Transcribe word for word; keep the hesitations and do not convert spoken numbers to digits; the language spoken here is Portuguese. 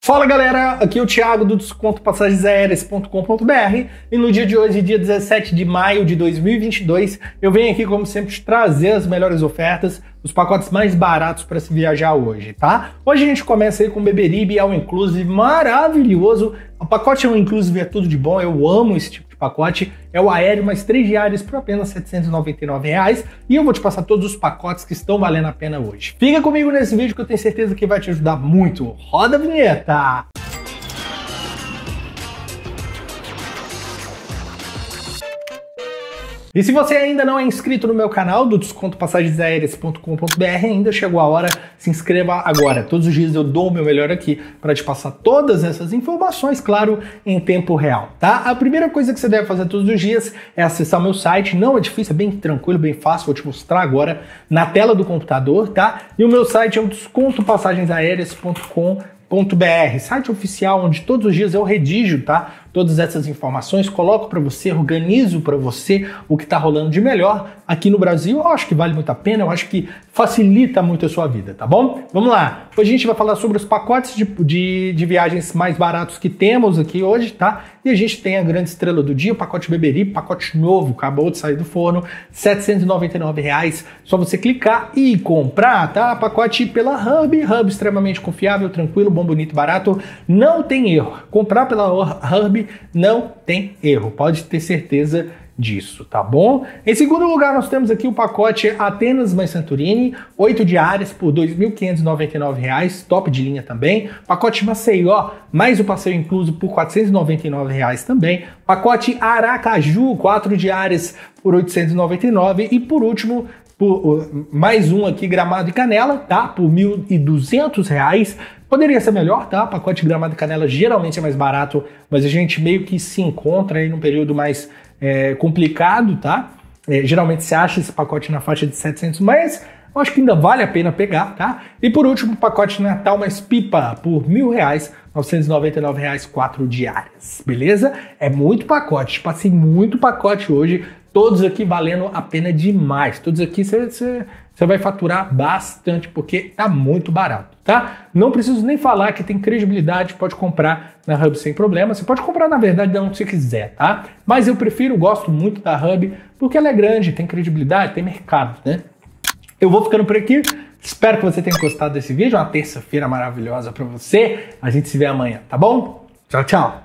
Fala galera, aqui é o Thiago do desconto passagens aéreas ponto com ponto br e no dia de hoje, dia dezessete de maio de dois mil e vinte e dois, eu venho aqui como sempre te trazer as melhores ofertas, os pacotes mais baratos para se viajar hoje, tá? Hoje a gente começa aí com o Beberibe All Inclusive maravilhoso. O pacote All Inclusive é tudo de bom, eu amo esse tipo de pacote. É o aéreo mais três diárias por apenas setecentos e noventa e nove reais e eu vou te passar todos os pacotes que estão valendo a pena hoje. Fica comigo nesse vídeo que eu tenho certeza que vai te ajudar muito. Roda a vinheta! E se você ainda não é inscrito no meu canal do desconto passagens aéreas ponto com ponto br, ainda chegou a hora, se inscreva agora. Todos os dias eu dou o meu melhor aqui para te passar todas essas informações, claro, em tempo real, tá? A primeira coisa que você deve fazer todos os dias é acessar meu site. Não é difícil, é bem tranquilo, bem fácil. Vou te mostrar agora na tela do computador, tá? E o meu site é o desconto passagens aéreas ponto com ponto br, site oficial onde todos os dias eu redijo, tá? Todas essas informações, coloco para você, organizo para você o que está rolando de melhor aqui no Brasil. Eu acho que vale muito a pena, eu acho que facilita muito a sua vida, tá bom? Vamos lá! Hoje a gente vai falar sobre os pacotes de, de, de viagens mais baratos que temos aqui hoje, tá? E a gente tem a grande estrela do dia, o pacote Beberibe, pacote novo, acabou de sair do forno, setecentos e noventa e nove reais, só você clicar e comprar, tá? Pacote pela Hub, Hub extremamente confiável, tranquilo, bom, bonito, barato, não tem erro. Comprar pela Hub não tem erro, pode ter certeza disso, tá bom? Em segundo lugar, nós temos aqui o pacote Atenas mais Santorini, oito diárias por dois mil quinhentos e noventa e nove reais, top de linha também. Pacote Maceió, mais o passeio incluso por quatrocentos e noventa e nove reais também. Pacote Aracaju, quatro diárias por oitocentos e noventa e nove reais. E por último, por, mais um aqui, Gramado e Canela, tá? Por mil e duzentos reais. Poderia ser melhor, tá? Pacote de Gramado e Canela geralmente é mais barato, mas a gente meio que se encontra aí num período mais é, complicado, tá? É, geralmente você acha esse pacote na faixa de setecentos, mas eu acho que ainda vale a pena pegar, tá? E por último, pacote Natal mais Pipa por mil reais, novecentos e noventa e nove reais, quatro diárias, beleza? É muito pacote, passei muito pacote hoje, todos aqui valendo a pena demais. Todos aqui você, você, você vai faturar bastante, porque tá muito barato, tá? Não preciso nem falar que tem credibilidade, pode comprar na Hub sem problema. Você pode comprar, na verdade, de onde você quiser, tá? Mas eu prefiro, gosto muito da Hub, porque ela é grande, tem credibilidade, tem mercado, né? Eu vou ficando por aqui. Espero que você tenha gostado desse vídeo. Uma terça-feira maravilhosa para você. A gente se vê amanhã, tá bom? Tchau, tchau!